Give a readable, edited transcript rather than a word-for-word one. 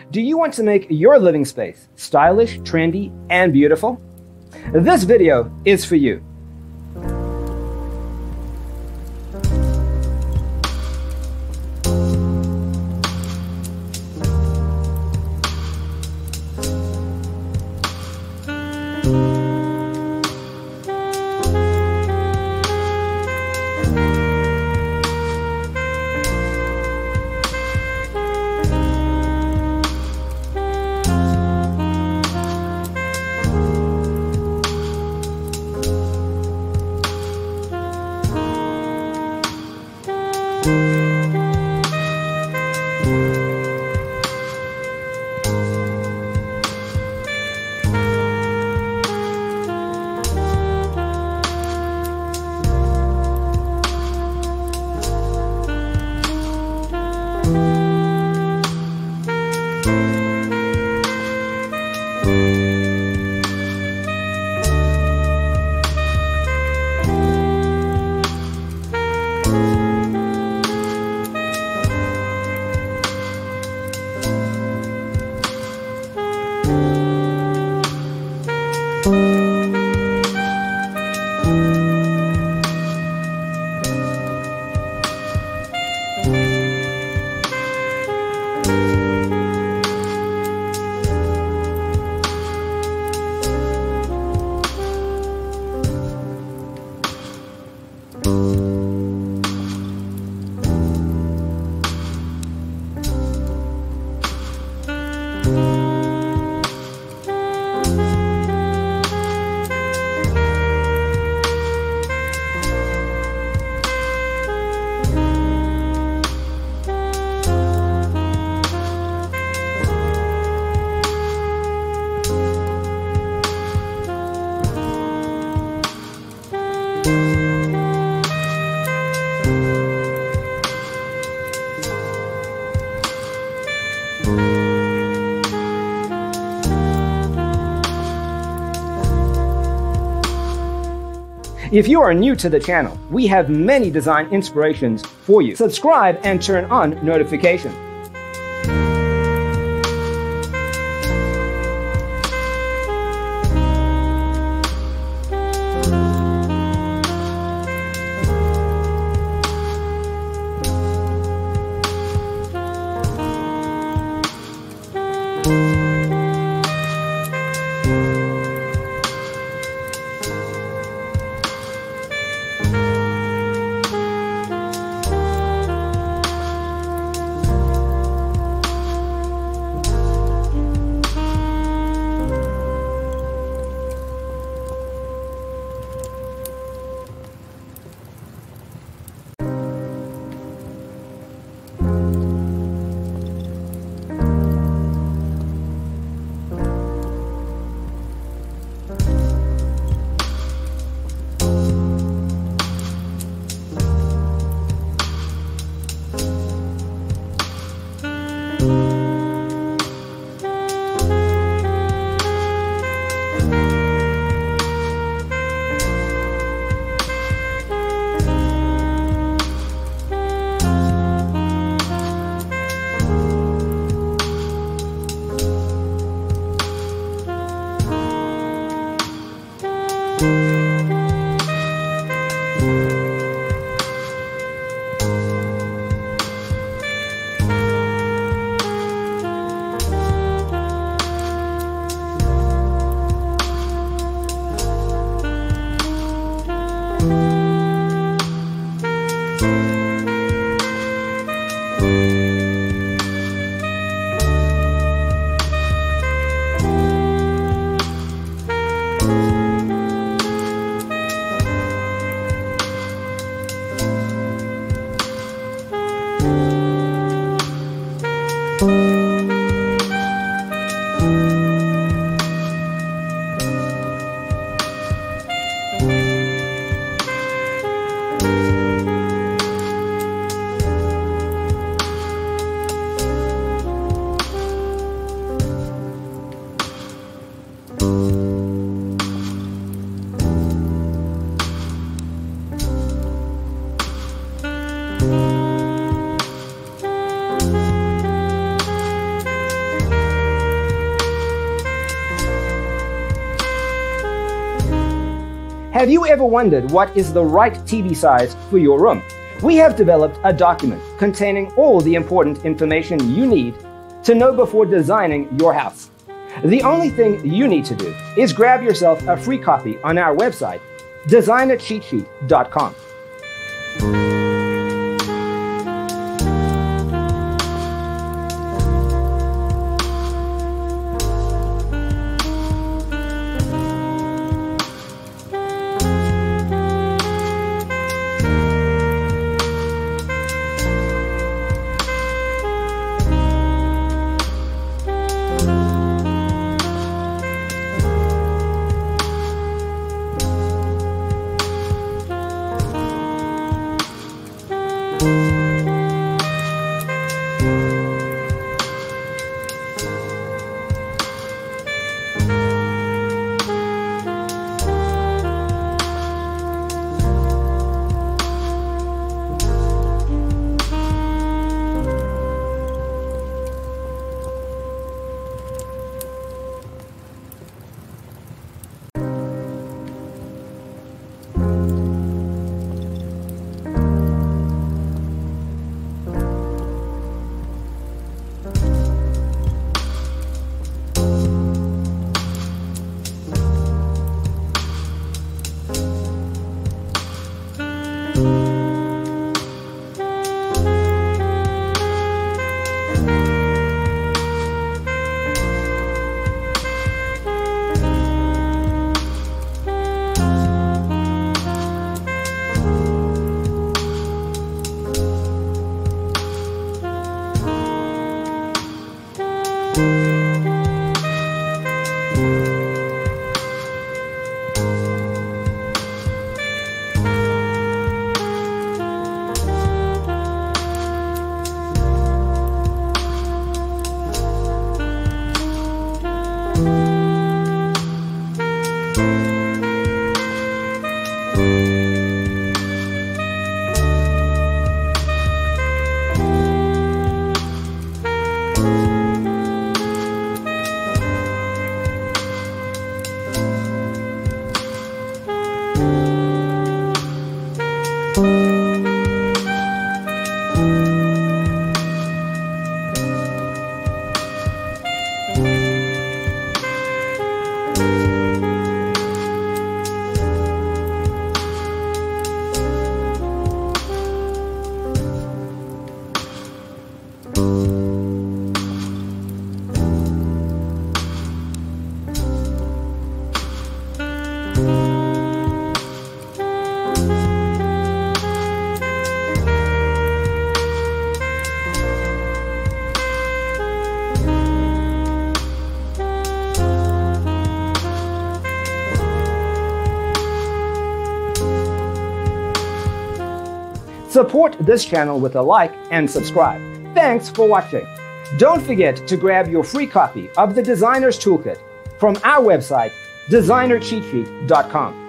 Do you want to make your living space stylish, trendy, and beautiful? This video is for you. If you are new to the channel, we have many design inspirations for you. Subscribe and turn on notifications. Have you ever wondered what is the right TV size for your room? We have developed a document containing all the important information you need to know before designing your house. The only thing you need to do is grab yourself a free copy on our website, designercheatsheet.com. Support this channel with a like and subscribe. Thanks for watching. Don't forget to grab your free copy of the Designer's Toolkit from our website, designercheatsheet.com.